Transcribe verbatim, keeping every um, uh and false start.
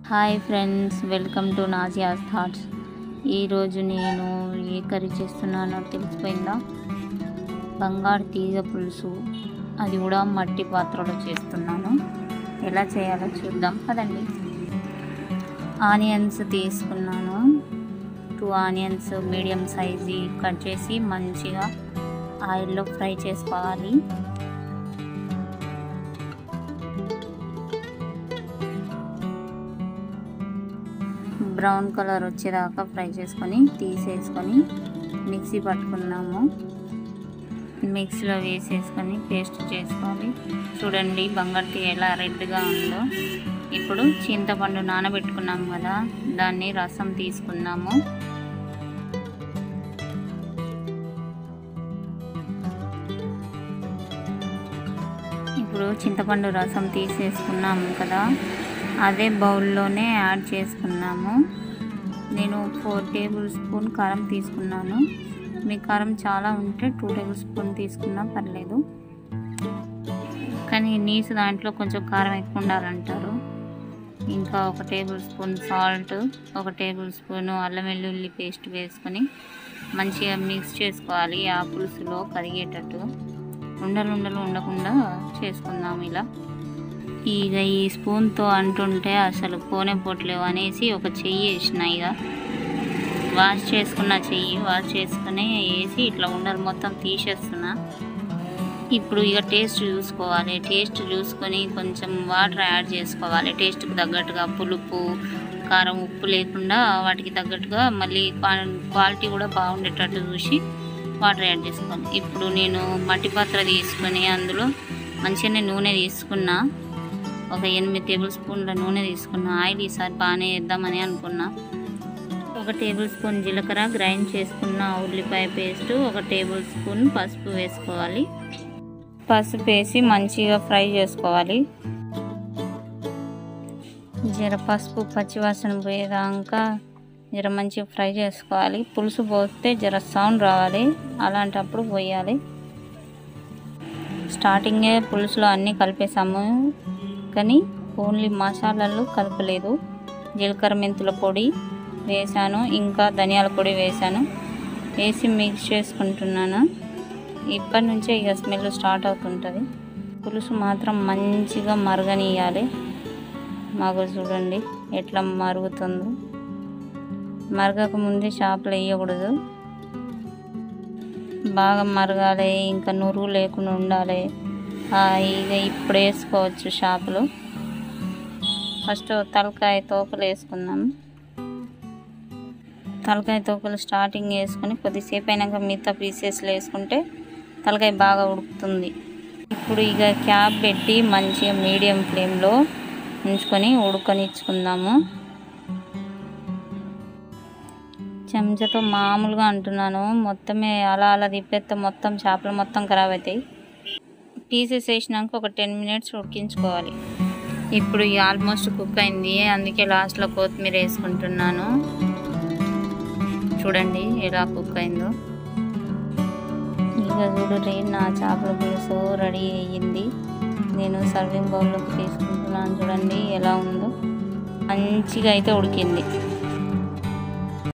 Hi friends, welcome to Nazia thoughts. ఈరోజు నేను ఏ curry చేస్తున్నానో తెలిసిపోయిందా? బంగారు తీగ పులుసు, అది కూడా మట్టి పాత్రలో చేస్తున్నాను. ఎలా చేయాలో చూద్దాం పదండి. ఆనియన్స్ తీసుకున్నాను. Two onions medium size cut చేసి మంచిగా ఆయిల్లో ఫ్రై చేసుకోవాలి. బ్రౌన్ కలర్ వచ్చేదాకా ఫ్రై చేసుకొని తీసేసుకొని మిక్సీ పట్టుకున్నాము. మిక్సీలో వేసేసుకొని పేస్ట్ చేసుకోవాలి. చూడండి బంగారు ఎలా రెడ్గా ఉందో. ఇప్పుడు చింతపండు నానబెట్టుకున్నాము కదా, దాన్ని రసం తీసుకున్నాము. ఇప్పుడు చింతపండు రసం తీసేసుకున్నాము కదా, అదే బౌల్లోనే యాడ్ చేసుకున్నాము. నేను ఫోర్ టేబుల్ స్పూన్ కారం తీసుకున్నాను. మీ కారం చాలా ఉంటే టూ టేబుల్ స్పూన్ తీసుకున్నా పర్లేదు, కానీ నీసు దాంట్లో కొంచెం కారం ఎక్కువ ఉండాలంటారు. ఇంకా ఒక టేబుల్ స్పూన్ సాల్ట్, ఒక టేబుల్ స్పూన్ అల్లం వెల్లుల్లి పేస్ట్ వేసుకొని మంచిగా మిక్స్ చేసుకోవాలి. ఆ పులుసులో కరిగేటట్టు ఉండలు ఉండలు ఉండకుండా చేసుకుందాం. ఇలా ఇక ఈ స్పూన్తో అంటుంటే అసలు పోనే పోట్లేవు అనేసి ఒక చెయ్యి వేసిన, ఇక వాష్ చేసుకున్న చెయ్యి వాష్ చేసుకుని వేసి ఇట్లా ఉండలు మొత్తం తీసేస్తున్నా. ఇప్పుడు ఇక టేస్ట్ చూసుకోవాలి. టేస్ట్ చూసుకొని కొంచెం వాటర్ యాడ్ చేసుకోవాలి. టేస్ట్కి తగ్గట్టుగా పులుపు, కారం, ఉప్పు లేకుండా వాటికి తగ్గట్టుగా మళ్ళీ క్వాలిటీ కూడా బాగుండేటట్టు చూసి వాటర్ యాడ్ చేసుకోవాలి. ఇప్పుడు నేను మట్టి పాత్ర తీసుకొని అందులో మంచిగానే నూనె తీసుకున్నా. ఒక ఎనిమిది టేబుల్ స్పూన్ల నూనె తీసుకున్నా. ఆయిల్ ఈసారి బాగానే వేద్దామని అనుకున్నా. ఒక టేబుల్ స్పూన్ జీలకర్ర, గ్రైండ్ చేసుకున్న ఉల్లిపాయ పేస్ట్, ఒక టేబుల్ స్పూన్ పసుపు వేసుకోవాలి. పసుపు వేసి మంచిగా ఫ్రై చేసుకోవాలి. జర పసుపు పచ్చివాసన పోయేదాకా జర మంచిగా ఫ్రై చేసుకోవాలి. పులుసు పోస్తే జర సౌండ్ రావాలి, అలాంటప్పుడు పోయాలి. స్టార్టింగే పులుసులో అన్నీ కలిపేసాము, కానీ ఓన్లీ మసాలాలు కలపలేదు. జీలకర్ర మెంతుల పొడి వేసాను, ఇంకా ధనియాల పొడి వేసాను. వేసి మిక్స్ చేసుకుంటున్నాను. ఇప్పటి నుంచే ఇక స్మెల్ స్టార్ట్ అవుతుంటుంది. పులుసు మాత్రం మంచిగా మరగనియాలి. మాకు చూడండి ఎట్లా మరుగుతుందో. మరగక ముందే చేపలు వేయకూడదు, బాగా మరగాలి. ఇంకా నురుగు లేకుండా ఉండాలి. ఇక ఇప్పుడు వేసుకోవచ్చు చేపలు. ఫస్ట్ తలకాయ తోకలు వేసుకుందాం. తలకాయ తోకలు స్టార్టింగ్ వేసుకొని కొద్దిసేపు అయినాక మిగతా పీసెస్లు వేసుకుంటే తలకాయ బాగా ఉడుకుతుంది. ఇప్పుడు ఇక క్యాప్ పెట్టి మంచిగా మీడియం ఫ్లేమ్లో ఉంచుకొని ఉడకనిచ్చుకుందాము. చెంచాతో మామూలుగా అంటున్నాను, మొత్తమే అలా అలా తిప్పేస్తే మొత్తం చేపలు మొత్తం ఖరాబ్ అవుతాయి. పీసెస్ వేసినాక ఒక టెన్ మినిట్స్ ఉడికించుకోవాలి. ఇప్పుడు ఆల్మోస్ట్ కుక్ అయింది, అందుకే లాస్ట్లో కొత్తిమీర వేసుకుంటున్నాను. చూడండి ఎలా కుక్ అయిందో. ఇక చూడండి నా చేపల పులుసు రెడీ అయ్యింది. నేను సర్వింగ్ బౌల్లోకి తీసుకుంటున్నాను. చూడండి ఎలా ఉందో, మంచిగా అయితే ఉడికింది.